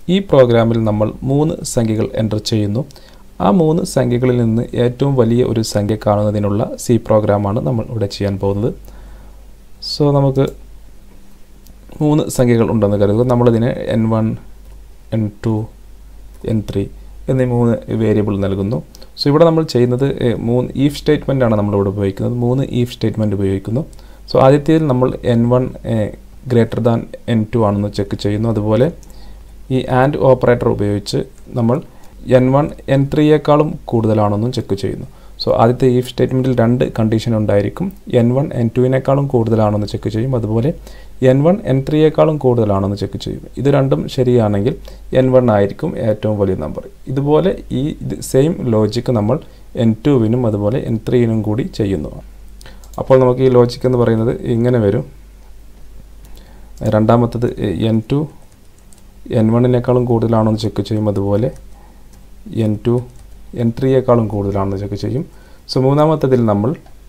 ഈ പ്രോഗ്രാമിൽ നമ്മൾ 3 സംഖ്യകൾ എൻ്റർ ചെയ്യുന്നു. ആ 3 സംഖ്യകളിൽ നിന്ന് ഏറ്റവും വലിയ ഒരു സംഖ്യ കാണുന്നതിനുള്ള സി പ്രോഗ്രാമാണ് നമ്മൾ ഇവിടെ ചെയ്യാൻ പോകുന്നത്. സോ നമുക്ക് 3 സംഖ്യകൾ ഉണ്ടെന്ന് കരുതുക. നമ്മളിതിനെ n1, n2, n3 എന്നീ 3 വേരിയബിൾ നൽകുന്നു. സോ ഇവിടെ നമ്മൾ ചെയ്യുന്നത് 3 ഈഫ് സ്റ്റേറ്റ്മെൻ്റ് ആണ് നമ്മളിവിടെ ഉപയോഗിക്കുന്നത്. 3 ഈഫ് സ്റ്റേറ്റ്മെൻറ്റ് ഉപയോഗിക്കുന്നു. സോ ആദ്യത്തേതിൽ നമ്മൾ n1 ഗ്രേറ്റർ ദാൻ n2 ആണെന്ന് ചെക്ക് ചെയ്യുന്നു. അതുപോലെ ഈ ആൻഡ് ഓപ്പറേറ്റർ ഉപയോഗിച്ച് നമ്മൾ n1 n3യേക്കാളും കൂടുതലാണെന്നും ചെക്ക് ചെയ്യുന്നു. സോ ആദ്യത്തെ ഈഫ് സ്റ്റേറ്റ്മെൻറ്റിൽ 2 കണ്ടീഷൻ ഉണ്ടായിരിക്കും. n1 n2നേക്കാളും കൂടുതലാണെന്ന് ചെക്ക് ചെയ്യും. അതുപോലെ n1 n3യേക്കാളും കൂടുതലാണെന്ന് ചെക്ക് ചെയ്യും. ഇത് രണ്ടും ശരിയാണെങ്കിൽ n1 ആയിരിക്കും ഏറ്റവും വലിയ നമ്പർ. ഇതുപോലെ ഈ സെയിം ലോജിക്ക് നമ്മൾ n2വിനും അതുപോലെ n3നും കൂടി ചെയ്യുന്നു. അപ്പോൾ നമുക്ക് ഈ ലോജിക്ക് എന്ന് പറയുന്നത് ഇങ്ങനെ വരും. രണ്ടാമത്തത് n2 n1നേക്കാളും കൂടുതലാണെന്ന് ചെക്ക് ചെയ്യും. അതുപോലെ n2 n3യേക്കാളും കൂടുതലാണെന്ന് ചെക്ക് ചെയ്യും. സോ മൂന്നാമത്തതിൽ നമ്മൾ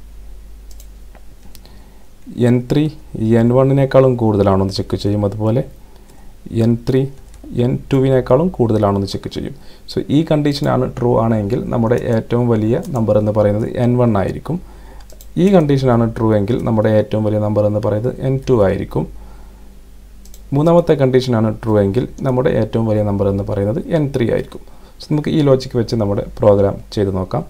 n3 n1നേക്കാളും കൂടുതലാണെന്ന് ചെക്ക് ചെയ്യും. അതുപോലെ n3 n2വിനേക്കാളും കൂടുതലാണെന്ന് ചെക്ക് ചെയ്യും. സോ ഈ കണ്ടീഷനാണ് ട്രൂ ആണെങ്കിൽ നമ്മുടെ ഏറ്റവും വലിയ നമ്പർ എന്ന് പറയുന്നത് n1 ആയിരിക്കും. ഈ കണ്ടീഷനാണ് ട്രൂ എങ്കിൽ നമ്മുടെ ഏറ്റവും വലിയ നമ്പർ എന്ന് പറയുന്നത് n2 ആയിരിക്കും. മൂന്നാമത്തെ കണ്ടീഷനാണ് ട്രൂ എങ്കിൽ നമ്മുടെ ഏറ്റവും വലിയ നമ്പർ എന്ന് പറയുന്നത് n3 ആയിരിക്കും. സോ നമുക്ക് ഈ ലോജിക്ക് വെച്ച് നമ്മുടെ പ്രോഗ്രാം ചെയ്ത് നോക്കാം.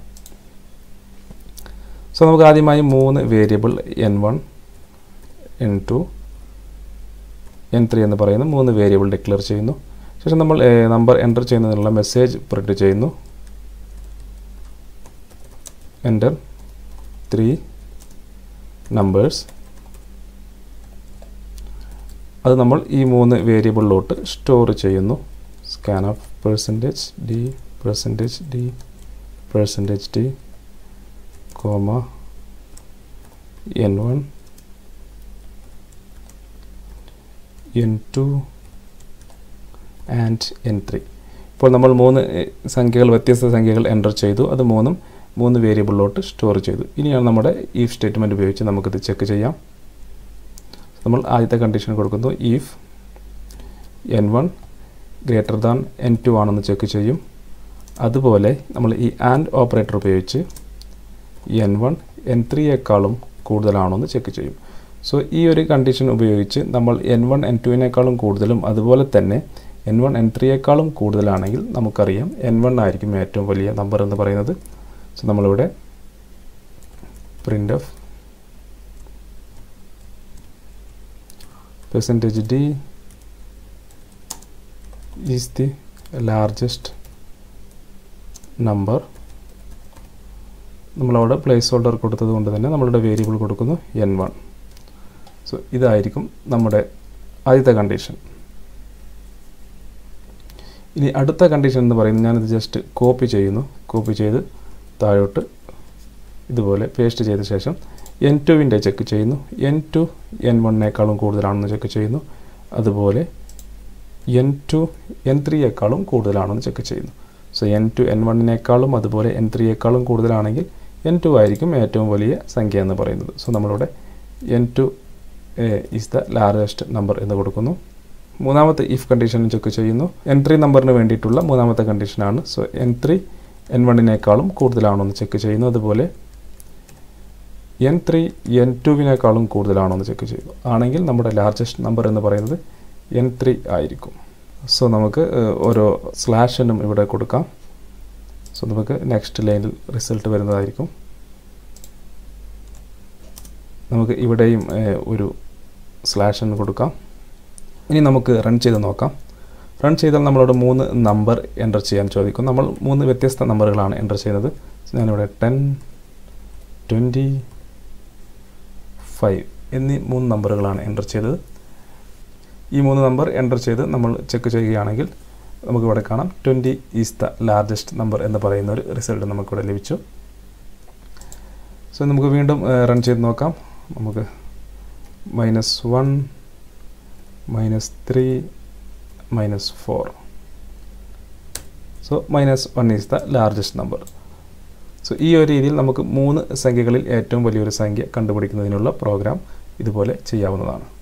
സോ നമുക്ക് ആദ്യമായി 3 വേരിയബിൾ n1, n2, n3 എന്ന് പറയുന്ന 3 വേരിയബിൾ ഡിക്ലെയർ ചെയ്യുന്നു. ശേഷം നമ്മൾ നമ്പർ എൻ്റർ ചെയ്യുന്നതിനുള്ള മെസ്സേജ് പ്രിന്റ് ചെയ്യുന്നു. Enter 3 numbers. അത് നമ്മൾ ഈ 3 വേരിയബിളിലോട്ട് സ്റ്റോർ ചെയ്യുന്നു. Scanf %d, %d, %d, comma n1, n2 and n3. ഇപ്പോൾ നമ്മൾ 3 സംഖ്യകൾ വ്യത്യസ്ത സംഖ്യകൾ എൻ്റർ ചെയ്തു. അത് 3 വേരിയബിളിലോട്ട് സ്റ്റോർ ചെയ്തു. ഇനിയാണ് നമ്മുടെ ഈഫ് സ്റ്റേറ്റ്മെൻറ്റ് ഉപയോഗിച്ച് നമുക്കിത് ചെക്ക് ചെയ്യാം. നമ്മൾ ആദ്യത്തെ കണ്ടീഷൻ കൊടുക്കുന്നു. If n1 greater than n2 ആണെന്ന് ചെക്ക് ചെയ്യും. അതുപോലെ നമ്മൾ ഈ ആൻഡ് ഓപ്പറേറ്റർ ഉപയോഗിച്ച് n1 n3യേക്കാളും കൂടുതലാണെന്ന് ചെക്ക് ചെയ്യും. സോ ഈ ഒരു കണ്ടീഷൻ ഉപയോഗിച്ച് നമ്മൾ n1 n2വിനേക്കാളും കൂടുതലും അതുപോലെ തന്നെ n1 n3യേക്കാളും കൂടുതലാണെങ്കിൽ നമുക്കറിയാം n1 ആയിരിക്കും ഏറ്റവും വലിയ നമ്പർ എന്ന് പറയുന്നത്. സോ നമ്മളിവിടെ printf %d is the largest number. നമ്മളവിടെ പ്ലേസ് ഹോൾഡർ കൊടുത്തത് കൊണ്ട് തന്നെ നമ്മളുടെ വേരിയബിൾ കൊടുക്കുന്നു n1. സോ ഇതായിരിക്കും നമ്മുടെ ആദ്യത്തെ കണ്ടീഷൻ. ഇനി അടുത്ത കണ്ടീഷൻ എന്ന് പറയുന്നത് ഞാനിത് ജസ്റ്റ് കോപ്പി ചെയ്യുന്നു. കോപ്പി ചെയ്ത് താഴോട്ട് ഇതുപോലെ പേസ്റ്റ് ചെയ്ത ശേഷം n2വിൻ്റെ ചെക്ക് ചെയ്യുന്നു. n2 n1നേക്കാളും കൂടുതലാണെന്ന് ചെക്ക് ചെയ്യുന്നു. അതുപോലെ n2 n3യേക്കാളും കൂടുതലാണെന്ന് ചെക്ക് ചെയ്യുന്നു. സോ n2 n1നേക്കാളും അതുപോലെ n3യേക്കാളും കൂടുതലാണെങ്കിൽ n2 ആയിരിക്കും ഏറ്റവും വലിയ സംഖ്യ എന്ന് പറയുന്നത്. സോ നമ്മളിവിടെ n2 is the largest number എന്ന് കൊടുക്കുന്നു. മൂന്നാമത്തെ ഇഫ് കണ്ടീഷൻ ചെക്ക് ചെയ്യുന്നു. n3 നമ്പറിന് വേണ്ടിയിട്ടുള്ള മൂന്നാമത്തെ കണ്ടീഷനാണ്. സോ n3 n1നേക്കാളും കൂടുതലാണോ എന്ന് ചെക്ക് ചെയ്യുന്നു. അതുപോലെ n3 n2വിനേക്കാളും കൂടുതലാണോ എന്ന് ചെക്ക് ചെയ്യുന്നു. ആണെങ്കിൽ നമ്മുടെ ലാർജസ്റ്റ് നമ്പർ എന്ന് പറയുന്നത് n3 ആയിരിക്കും. സോ നമുക്ക് ഓരോ സ്ലാഷനും ഇവിടെ കൊടുക്കാം. സോ നമുക്ക് നെക്സ്റ്റ് ലൈനിൽ റിസൾട്ട് വരുന്നതായിരിക്കും. നമുക്ക് ഇവിടെയും ഒരു സ്ലാഷൻ കൊടുക്കാം. ഇനി നമുക്ക് റൺ ചെയ്ത് നോക്കാം. റൺ ചെയ്താൽ നമ്മളോട് 3 നമ്പർ എൻ്റർ ചെയ്യാൻ ചോദിക്കും. നമ്മൾ 3 വ്യത്യസ്ത നമ്പറുകളാണ് എൻ്റർ ചെയ്യുന്നത്. ഞാനിവിടെ 10, 20, 5 എന്നീ 3 നമ്പറുകളാണ് എൻ്റർ ചെയ്തത്. ഈ 3 നമ്പർ എൻ്റർ ചെയ്ത് നമ്മൾ ചെക്ക് ചെയ്യുകയാണെങ്കിൽ നമുക്കിവിടെ കാണാം 20 ഈസ് ദ ലാർജസ്റ്റ് നമ്പർ എന്ന് പറയുന്ന ഒരു റിസൾട്ട് നമുക്കിവിടെ ലഭിച്ചു. സോ നമുക്ക് വീണ്ടും റൺ ചെയ്ത് നോക്കാം. നമുക്ക് -1, -3, -4. So -1 is the largest number. So ഈ ഒരു രീതിയിൽ നമുക്ക് 3 സംഖ്യകളിൽ ഏറ്റവും വലിയൊരു സംഖ്യ കണ്ടുപിടിക്കുന്നതിനുള്ള പ്രോഗ്രാം ഇതുപോലെ ചെയ്യാവുന്നതാണ്.